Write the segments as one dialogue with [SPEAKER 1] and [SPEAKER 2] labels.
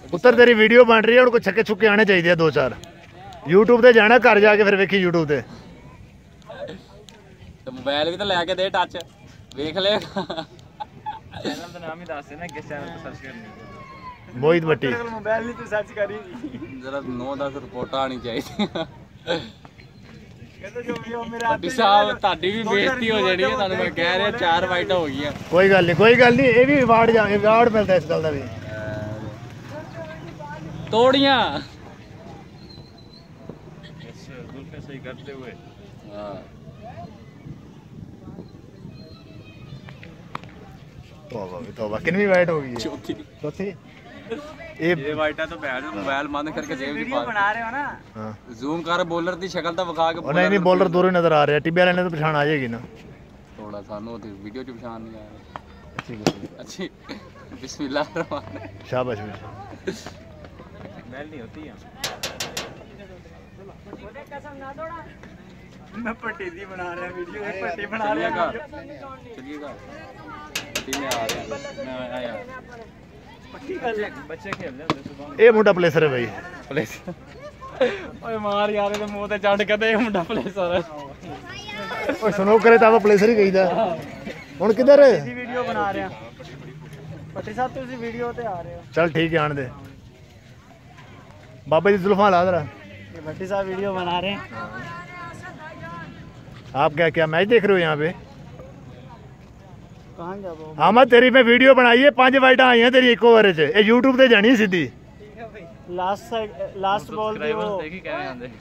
[SPEAKER 1] ਪੁੱਤਰ ਤੇਰੀ ਵੀਡੀਓ ਬਣ ਰਹੀ ਹੈ, ਹੁਣ ਕੋਈ ਛੱਕੇ ਛੁੱਕੇ ਆਣੇ ਚਾਹੀਦੇ ਆ 2-4। YouTube ਤੇ ਜਾਣਾ, ਘਰ ਜਾ ਕੇ ਫਿਰ ਵੇਖੀ YouTube ਤੇ।
[SPEAKER 2] ਮੋਬਾਈਲ ਵੀ ਤਾਂ ਲੈ ਕੇ ਦੇ ਟੱਚ, ਵੇਖ ਲੈ।
[SPEAKER 3] चैनल का नाम ही दस देना, किस चैनल पे सर्च करनी।
[SPEAKER 1] ਮੋਹਿਤ ਭੱਟੀ।
[SPEAKER 3] मोबाइल नहीं तू सर्च करी।
[SPEAKER 2] जरा 9-10 रिपोर्टां आनी चाहिए।
[SPEAKER 3] कहते जो भी हो मेरे
[SPEAKER 2] ਭੱਟੀ ਸਾਹਿਬ ਤੁਹਾਡੀ ਵੀ ਬੇਇੱਜ਼ਤੀ ਹੋ ਜਾਣੀ ਹੈ, ਤੁਹਾਨੂੰ ਮੈਂ ਕਹਿ ਰਿਹਾ 4 ਵਾਈਟਾਂ ਹੋ ਗਈਆਂ।
[SPEAKER 1] ਕੋਈ ਗੱਲ ਨਹੀਂ, ਕੋਈ ਗੱਲ ਨਹੀਂ, ਇਹ ਵੀ ਅਵਾਰਡ ਮਿਲਦਾ ਇਸ ਗੱਲ ਦਾ ਵੀ।
[SPEAKER 2] ਤੋੜੀਆਂ
[SPEAKER 3] जुल्फे सही करते हुए।
[SPEAKER 2] हाँ
[SPEAKER 1] तौबा कितनी वाइट होगी?
[SPEAKER 2] चौथी।
[SPEAKER 1] ये
[SPEAKER 2] वाइटा तो बैठ मोबाइल बंद करके जेब में
[SPEAKER 3] वीडियो बना रहे हो ना?
[SPEAKER 1] हाँ।
[SPEAKER 2] जूम कर बॉलर दी शक्ल तो विखा के।
[SPEAKER 1] नहीं नहीं, बॉलर दूर ही नजर आ रहा है, टिब्बे वाले ने तो पहचान आ जाएगी ना।
[SPEAKER 2] थोड़ा सानू तो वीडियो च पहचान नहीं आ रही। अच्छी बिस्मिल्लाह रहमान।
[SPEAKER 1] शाबाश।
[SPEAKER 3] स्मेल नहीं होती है। मैं पटेली बना रहा वीडियो, एक पट्टी बना रहा।
[SPEAKER 2] चलिएगा पट्टी में आ रहा है। मैं आया
[SPEAKER 3] पट्टी कर ले, बच्चे खेल रहे हैं सुबह।
[SPEAKER 1] ये मुंडा प्लेसर है भाई।
[SPEAKER 2] ओए मार यार ਇਹਦੇ ਮੂੰਹ ਤੇ ਚੜ ਕੇ ਤੇ ਇਹ ਮੁੰਡਾ ਪਲੇਸਰ ਹੈ।
[SPEAKER 1] ਓਏ ਸੁਣੋ ਕਰੇ ਤਾਂ ਆਪਾਂ ਪਲੇਸਰ ਹੀ ਕਹੀਦਾ। ਹੁਣ ਕਿੱਧਰ?
[SPEAKER 3] ਅਸੀਂ ਵੀਡੀਓ ਬਣਾ ਰਹੇ ਹਾਂ। ਪੱਟੀ ਸਾਹਿਬ ਤੁਸੀਂ ਵੀਡੀਓ ਤੇ ਆ ਰਹੇ ਹੋ।
[SPEAKER 1] चल ठीक है, आने दे। बाबा जी जुल्फा ला जरा।
[SPEAKER 3] ये भट्टी साहब वीडियो बना रहे हैं।
[SPEAKER 1] आप क्या मैच देख रहे हो यहाँ पे?
[SPEAKER 3] कहाँ जाओ?
[SPEAKER 1] हाँ मैं तेरी में वीडियो बनाई है, 5 वाइटा आई हैं तेरी एक ओवर च। ये यूट्यूब पे जानी है सीधी।
[SPEAKER 3] लास्ट बॉल दी वो
[SPEAKER 2] देखी क्या आंदे।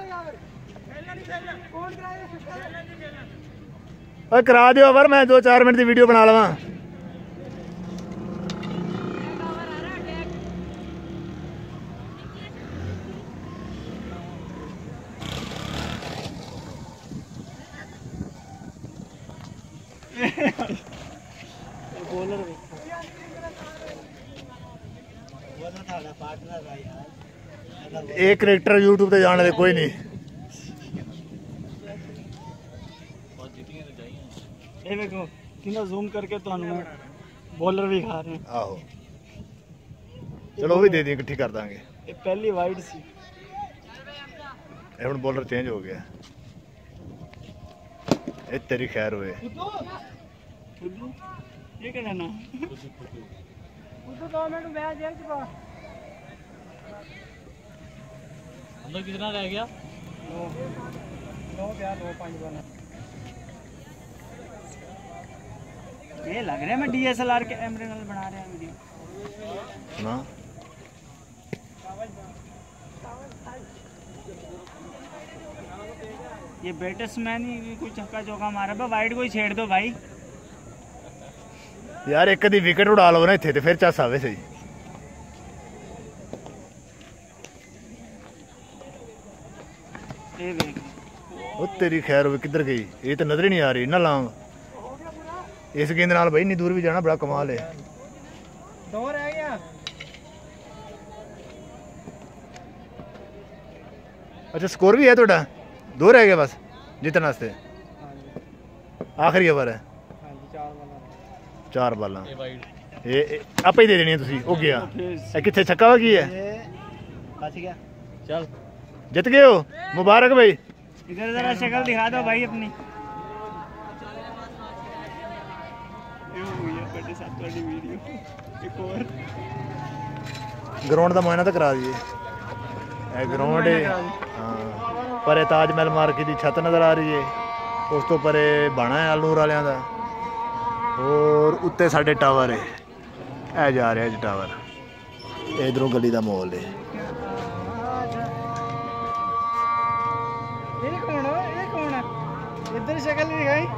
[SPEAKER 1] ओए करा दियो ओवर, मैं 2-4 मिनट की वीडियो बना लवां।
[SPEAKER 3] बॉलर भी थाड़ा पार्टनर भाई यार।
[SPEAKER 1] एक क्रिकेटर यूट्यूब पे जाने दे कोई नहीं।
[SPEAKER 3] ये देखो कितना जूम करके तो मैं बॉलर भी खा रहे हैं।
[SPEAKER 1] आहो चलो वो भी दे दी, इकट्ठी कर देंगे।
[SPEAKER 3] ये पहली वाइड सी।
[SPEAKER 1] ਹੁਣ बॉलर चेंज हो गया। ये तेरी खैर हुए।
[SPEAKER 3] ये क्या ना
[SPEAKER 2] अंदर कितना रह गया?
[SPEAKER 3] 9 ये लग रहा है मैं DSLR के कैमरे नाल बना रहा हूं वीडियो
[SPEAKER 1] ना।
[SPEAKER 3] ये बैट्समैन ही कोई छक्का चौका मारा वाइड कोई छेड़ दो भाई
[SPEAKER 1] यार। एक कदी विकेट उड़ा लो ना इत्थे ते फिर चस आवे सही।
[SPEAKER 3] ये देख
[SPEAKER 1] ओ तेरी खैर हुई, किधर गई? ये तो नजर ही नहीं आ रही ना लांग। इस गेंद नाल भाई इन्नी दूर भी जाना बड़ा कमाल है।
[SPEAKER 3] 2 रह गया।
[SPEAKER 1] अच्छा स्कोर भी है थोड़ा? 2 रह गया बस जीतने वास्ते। आखिरी ओवर है। 4 बालां ये आप ही दे देनी है तुसी। हो गया कितने छक्का वा की है?
[SPEAKER 3] बच गया। चल
[SPEAKER 1] जित गए हो, मुबारक भाई।
[SPEAKER 3] इधर जरा शक्ल दिखा दो भाई अपनी।
[SPEAKER 1] ग्राउंड का मुआयना तो करा दिए। ग्राउंड हाँ पर ताजमहल मार्केट की छत नज़र आ रही है। उस तो परे बाणा है अलनूर वालियां दा। और उत्ते साडे टावर है। ए जा रहा है टावर। इधरों गली का माहौल है।
[SPEAKER 3] ये कौन है? इधर शक्ल नहीं दिखाई।